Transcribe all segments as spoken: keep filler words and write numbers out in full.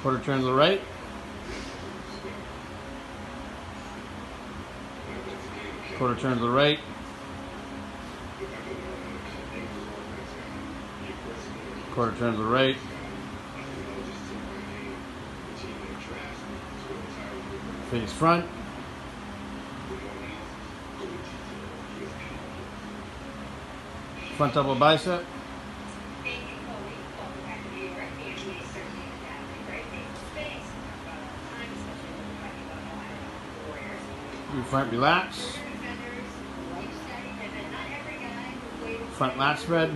Quarter turn to the right. Quarter turn to the right. Quarter turn to the right. Face front. Front double bicep. Your front relax. Front lat spread.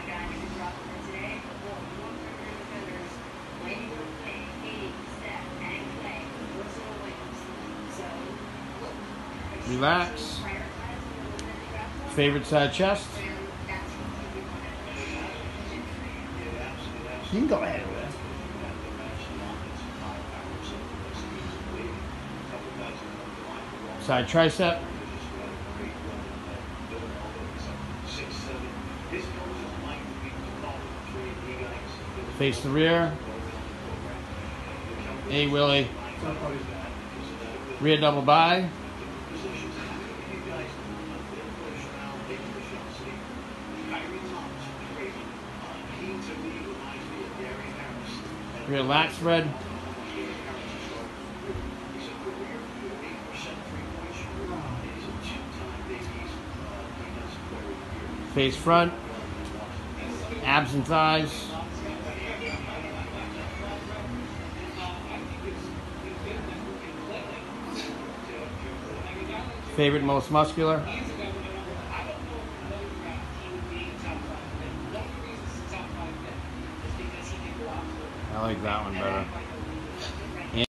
Relax. Favorite side chest. You can go ahead with it. Side tricep. Face the rear. Hey Willie. Rear double bi. Rear lat spread. Face front. Abs and thighs. Favorite most muscular. I like that one better.